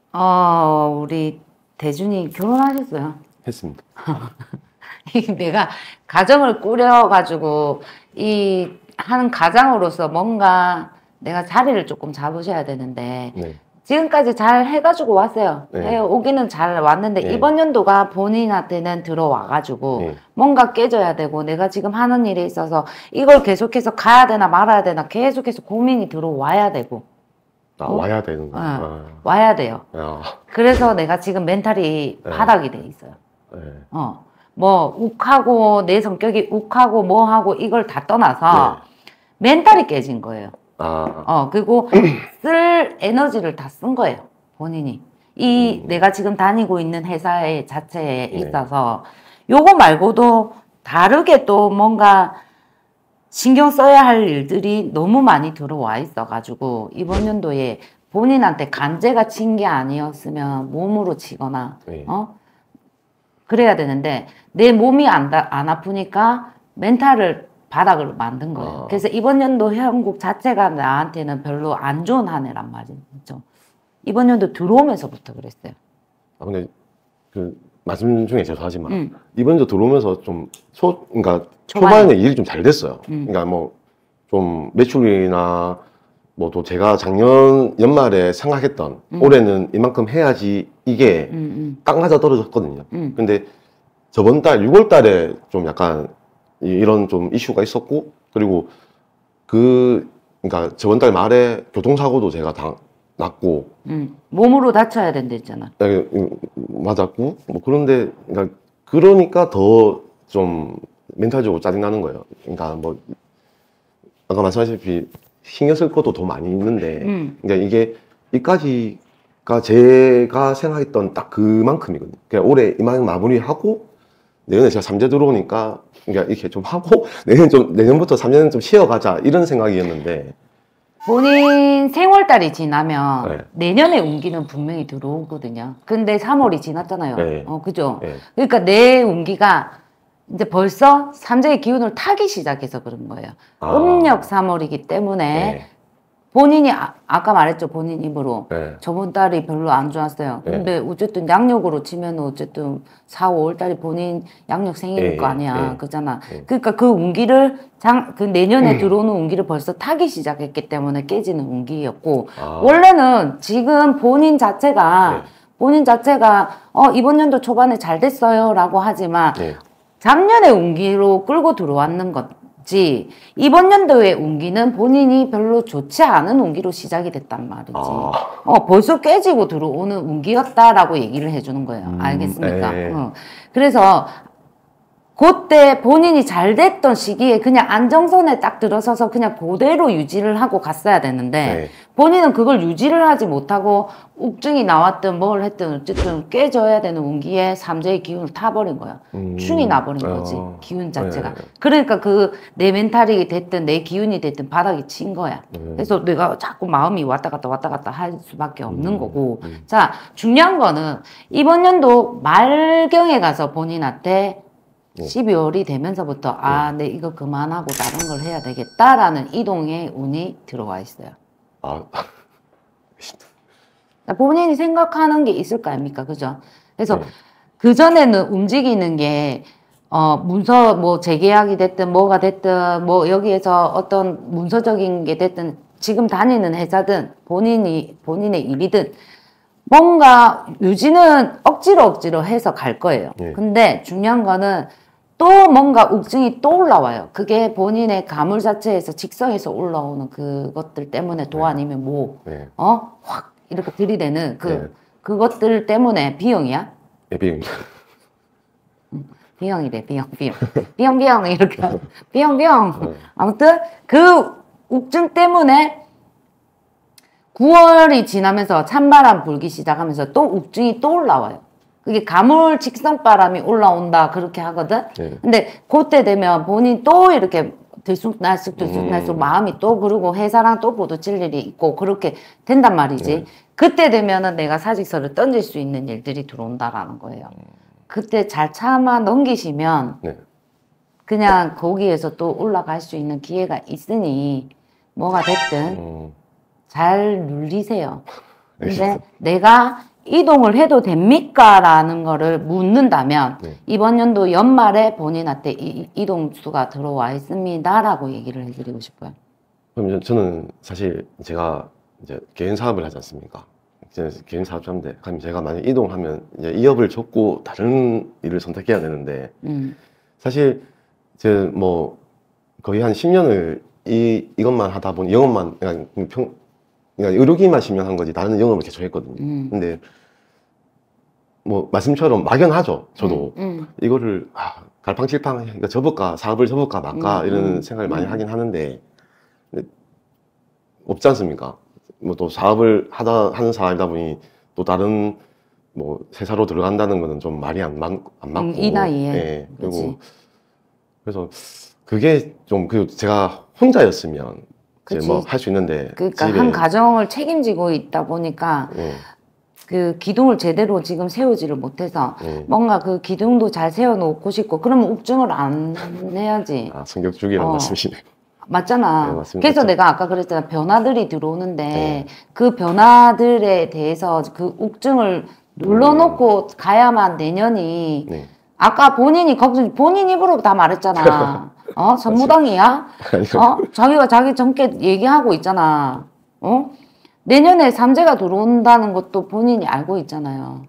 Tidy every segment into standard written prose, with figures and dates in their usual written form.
우리 대준이 결혼하셨어요? 했습니다. 내가 가정을 꾸려가지고 하는 가장으로서 뭔가 내가 자리를 조금 잡으셔야 되는데 네. 지금까지 잘 해가지고 왔어요. 네. 오기는 잘 왔는데 네. 이번 연도가 본인한테는 들어와가지고 네. 뭔가 깨져야 되고 내가 지금 하는 일에 있어서 이걸 계속해서 가야 되나 말아야 되나 계속해서 고민이 들어와야 되고 와야 되는 거야. 와야 돼요. 그래서 내가 지금 멘탈이 네. 바닥이 돼 있어요. 네. 뭐 욱하고 내 성격이 욱하고 뭐하고 이걸 다 떠나서 멘탈이 깨진 거예요. 그리고 쓸 에너지를 다 쓴 거예요. 본인이. 내가 지금 다니고 있는 회사의 자체에 있어서 요거 말고도 다르게 또 뭔가 신경 써야 할 일들이 너무 많이 들어와 있어가지고 이번 연도에 본인한테 간제가 친 게 아니었으면 몸으로 치거나 그래야 되는데 내 몸이 안 아프니까 멘탈을 바닥을 만든 거예요. 그래서 이번 연도 형국 자체가 나한테는 별로 안 좋은 한 해란 말이죠. 이번 연도 들어오면서부터 그랬어요. 근데 그 말씀 중에 죄송하지만 이번 연도 들어오면서 좀 그러니까 초반에 일이 좀 잘 됐어요. 그러니까 뭐 좀 매출이나 뭐 또 제가 작년 연말에 생각했던 올해는 이만큼 해야지 이게 딱 맞아 떨어졌거든요. 근데 저번 달 6월 달에 좀 약간 이런 좀 이슈가 있었고 그리고 그러니까 저번 달 말에 교통사고도 제가 났고 몸으로 다쳐야 된댔잖아. 맞았고 뭐 그러니까 더 좀 멘탈적으로 짜증나는 거예요. 그러니까 뭐 아까 말씀하셨다시피 신경 쓸 것도 더 많이 있는데 그러니까 이게 이까지가 제가 생각했던 딱 그만큼이거든요. 그러니까 올해 이만 마무리하고 내년에 제가 3재 들어오니까 그러니까 이렇게 좀 하고 내년부터 3년은 좀 쉬어가자 이런 생각이었는데 본인 생월달이 지나면 내년에 운기는 분명히 들어오거든요. 근데 3월이 지났잖아요. 그죠? 그러니까 내 운기가 이제 벌써 삼재의 기운을 타기 시작해서 그런 거예요. 음력 3월이기 때문에 본인이 아까 말했죠. 본인 입으로 저번 달이 별로 안 좋았어요. 근데 어쨌든 양력으로 치면 어쨌든 4, 5월 달이 본인 양력 생일일 거 아니야. 그잖아. 그러니까 그 운기를 그 내년에 들어오는 운기를 벌써 타기 시작했기 때문에 깨지는 운기였고 원래는 지금 본인 자체가 이번 연도 초반에 잘 됐어요 라고 하지만 작년에 운기로 끌고 들어왔는 거지 이번 연도의 운기는 본인이 별로 좋지 않은 운기로 시작이 됐단 말이지. 벌써 깨지고 들어오는 운기였다라고 얘기를 해주는 거예요. 알겠습니까? 그래서 그때 본인이 잘 됐던 시기에 그냥 안정선에 딱 들어서서 그냥 그대로 유지를 하고 갔어야 되는데 본인은 그걸 유지를 하지 못하고 욱증이 나왔든 뭘 했든 어쨌든 깨져야 되는 운기에 삼재의 기운을 타버린 거야. 충이 나버린 거지. 기운 자체가. 그러니까 내 멘탈이 됐든 내 기운이 됐든 바닥이 친 거야. 그래서 내가 자꾸 마음이 왔다 갔다 할 수밖에 없는 거고. 자, 중요한 거는 이번 연도 말경에 가서 본인한테 12월이 되면서부터 내 이거 그만하고 다른 걸 해야 되겠다라는 이동의 운이 들어와 있어요. 본인이 생각하는 게 있을 거 아닙니까? 그죠? 그래서 그전에는 움직이는 게 문서 뭐 재계약이 됐든 뭐가 됐든 뭐 여기에서 어떤 문서적인 게 됐든 지금 다니는 회사든 본인의 일이든 뭔가 유지는 억지로 해서 갈 거예요. 근데 중요한 거는 또 뭔가 욱증이 또 올라와요. 그게 본인의 가물 자체에서 직성에서 올라오는 그것들 때문에 아니면 확 이렇게 들이대는 그것들 때문에 비용이야? 비용. 비용이래, 비용 이렇게 비용. 아무튼 그 욱증 때문에 9월이 지나면서 찬바람 불기 시작하면서 또 욱증이 또 올라와요. 그게 가물 직성바람이 올라온다 그렇게 하거든. 근데 그때 되면 본인 또 이렇게 들쑥날쑥 마음이 또 그러고 회사랑 또 부딪힐 일이 있고 그렇게 된단 말이지. 그때 되면은 내가 사직서를 던질 수 있는 일들이 들어온다라는 거예요. 그때 잘 참아 넘기시면 그냥 거기에서 또 올라갈 수 있는 기회가 있으니 뭐가 됐든 잘 눌리세요. 근데 내가 이동을 해도 됩니까? 라는 거를 묻는다면 네. 이번 연도 연말에 본인한테 이동수가 들어와 있습니다. 라고 얘기를 해드리고 싶어요. 그럼 저는 사실 제가 이제 개인 사업을 하지 않습니까? 이제 개인 사업자인데, 그럼 제가 만약 이동하면 이제 이업을 접고 다른 일을 선택해야 되는데, 사실 제 뭐 거의 한 10년을 이것만 하다 보니 영업만 그러니까 의료기만 10년 한 거지 다른 영업을 계속 했거든요. 근데 뭐 말씀처럼 막연하죠. 저도 이거를 갈팡질팡 그러니까 접을까 사업을 접을까 말까 이런 생각을 많이 하긴 하는데 없지 않습니까? 뭐 또 사업을 하는 사람이다 보니 또 다른 뭐 회사로 들어간다는 거는 좀 말이 안 맞고 이 나이에. 예, 그리고 그래서 그게 좀 제가 혼자였으면 이제 뭐 할 수 있는데 그러니까 한 가정을 책임지고 있다 보니까 그 기둥을 제대로 지금 세우지를 못해서 뭔가 그 기둥도 잘 세워놓고 싶고 그러면 욱증을 안 해야지. 성격주기라는 말씀이시네요. 맞잖아. 네, 맞습니다. 그래서 내가 아까 그랬잖아. 변화들이 들어오는데 그 변화들에 대해서 그 욱증을 눌러놓고 가야만 내년이 아까 본인 입으로 다 말했잖아. 선무당이야? 자기가 자기 정계 얘기하고 있잖아. 내년에 삼재가 들어온다는 것도 본인이 알고 있잖아요.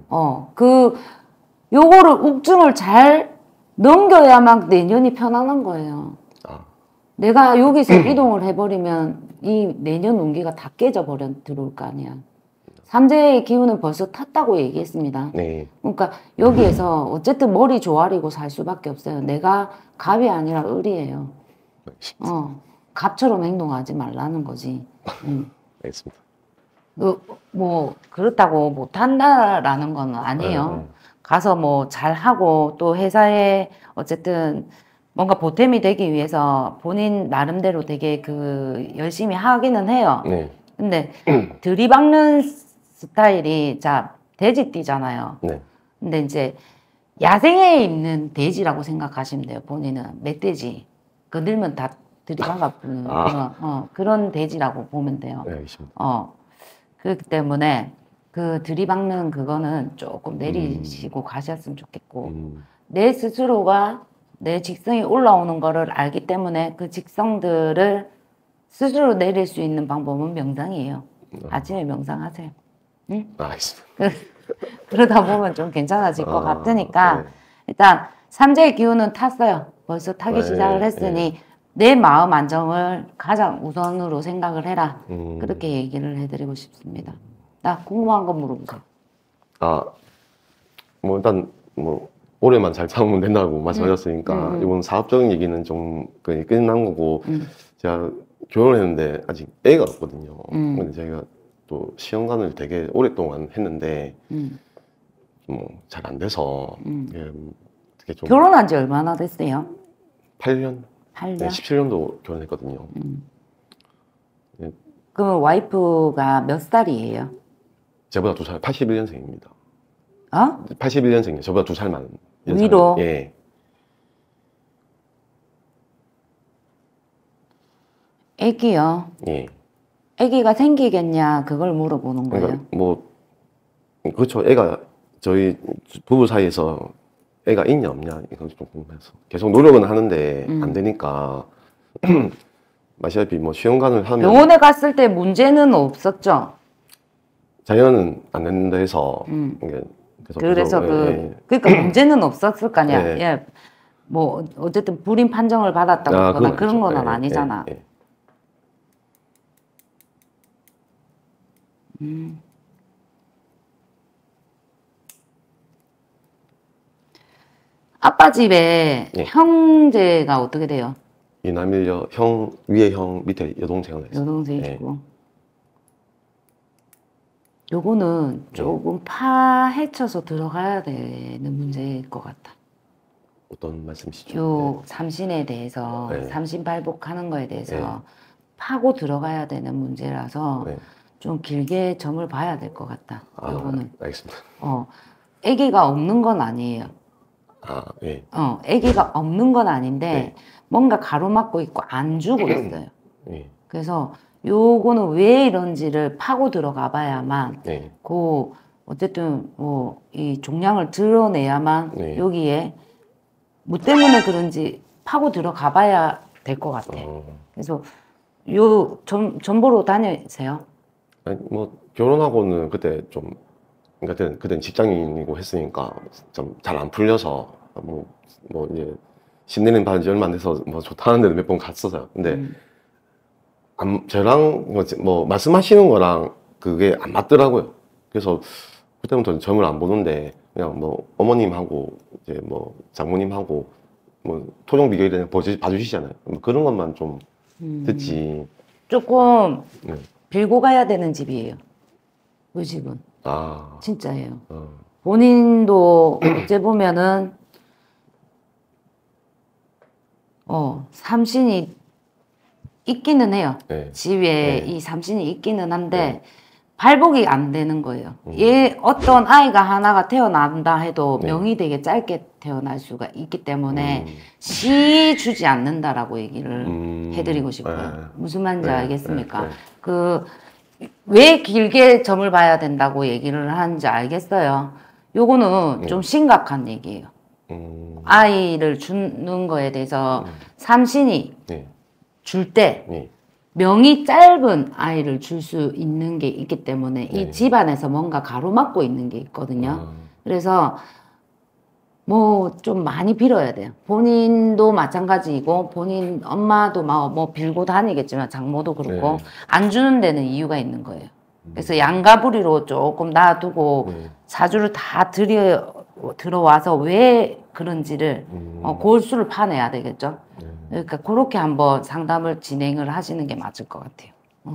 요거를 욱증을 잘 넘겨야만 내년이 편안한 거예요. 내가 여기서 이동을 해버리면 이 내년 운기가 다 들어올 거 아니야. 삼재의 기운은 벌써 탔다고 얘기했습니다. 그러니까 여기에서 어쨌든 머리 조아리고 살 수밖에 없어요. 내가 갑이 아니라 을이에요. 갑처럼 행동하지 말라는 거지. 알겠습니다. 뭐 그렇다고 못한다라는 건 아니에요. 가서 뭐 잘하고 또 회사에 어쨌든 뭔가 보탬이 되기 위해서 본인 나름대로 되게 열심히 하기는 해요. 근데 들이박는 스타일이 돼지띠잖아요. 근데 이제 야생에 있는 돼지라고 생각하시면 돼요. 본인은 멧돼지. 건들면 다 들이박아부는 그런 돼지라고 보면 돼요. 알겠습니다. 그렇기 때문에 그 들이박는 그거는 조금 내리시고 가셨으면 좋겠고 내 스스로가 내 직성이 올라오는 거를 알기 때문에 그 직성들을 스스로 내릴 수 있는 방법은 명상이에요. 아침에 명상하세요. 응? 알겠습니다. 그러다 보면 좀 괜찮아질 것 같으니까 일단 삼재의 기운은 탔어요. 벌써 타기 시작을 했으니 내 마음 안정을 가장 우선으로 생각을 해라. 그렇게 얘기를 해드리고 싶습니다. 나 궁금한 거 물어보세요. 뭐 일단 뭐 올해만 잘 참으면 된다고 말씀하셨으니까 이번 사업적인 얘기는 좀 끝난 거고 제가 결혼을 했는데 아직 애가 없거든요. 근데 제가 또 시험관을 되게 오랫동안 했는데 뭐 잘 안 돼서 어떻게 좀 결혼한 지 얼마나 됐어요? 8년? 8년? 네, 17년도 결혼했거든요. 그러면 와이프가 몇 살이에요? 제보다 2살, 81년생입니다. 81년생이요. 저보다 2살 많은. 위로? 예. 애기요? 예. 애기가 생기겠냐, 그걸 물어보는 거예요. 그러니까 그렇죠. 애가, 저희 부부 사이에서 애가 있냐, 없냐, 이건 좀 궁금해서. 계속 노력은 하는데, 안 되니까. 마시다시피 시험관을 하면. 병원에 갔을 때 문제는 없었죠? 자연은 안 된다 해서. 그래서 그러니까 문제는 없었을 거 아니야. 예. 뭐, 어쨌든 불임 판정을 받았다거나 그런 거는 아니잖아. 아빠 집에 형제가 어떻게 돼요? 이남일녀 위에 형 밑에 여동생을 했어요. 여동생이시고. 요거는 조금 파헤쳐서 들어가야 되는 문제일 것 같아. 어떤 말씀이시죠? 요 삼신에 대해서 삼신발복하는 거에 대해서 파고 들어가야 되는 문제라서 좀 길게 점을 봐야 될 것 같다. 요거는. 알겠습니다. 아기가 없는 건 아니에요. 아기가 없는 건 아닌데 뭔가 가로막고 있고 안 주고 있어요. 그래서 요거는 왜 이런지를 파고 들어가 봐야만 그 어쨌든 뭐 이 종양을 드러내야만 네. 여기에 뭐 때문에 그런지 파고 들어가 봐야 될 것 같아. 그래서 요 전보로 다니세요? 아니, 뭐 결혼하고는 그때 좀 그러니까 그때는 직장인이고 했으니까 좀 잘 안 풀려서 뭐 이제 신내림 받은 지 얼마 안 돼서 뭐 좋다는 데도 몇 번 갔었어요. 근데 저랑 뭐 말씀하시는 거랑 그게 안 맞더라고요. 그래서 그때부터 점을 안 보는데 그냥 뭐 어머님하고 이제 뭐 장모님하고 뭐 토종 비교 이런 거 봐주시잖아요. 뭐 그런 것만 좀 듣지. 조금 빌고 가야 되는 집이에요. 그 집은. 아 진짜예요. 본인도 어째 보면은 삼신이 있기는 해요. 네. 집에 네. 이 삼신이 있기는 한데 네. 발복이 안 되는 거예요. 얘 어떤 아이가 하나가 태어난다 해도 네. 명이 되게 짧게 태어날 수가 있기 때문에 시 주지 않는다라고 얘기를 해드리고 싶어요. 무슨 말인지 알겠습니까? 왜 길게 점을 봐야 된다고 얘기를 하는지 알겠어요. 요거는 좀 심각한 얘기예요. 아이를 주는 거에 대해서 삼신이 줄 때 명이 짧은 아이를 줄 수 있는 게 있기 때문에 이 집안에서 뭔가 가로막고 있는 게 있거든요. 그래서 뭐 좀 많이 빌어야 돼요. 본인도 마찬가지이고 본인 엄마도 뭐 빌고 다니겠지만 장모도 그렇고 안 주는 데는 이유가 있는 거예요. 그래서 양가부리로 조금 놔두고 사주를 다 들어와서 왜 그런지를 골수를 파내야 되겠죠. 그러니까 그렇게 한번 상담을 진행을 하시는 게 맞을 것 같아요.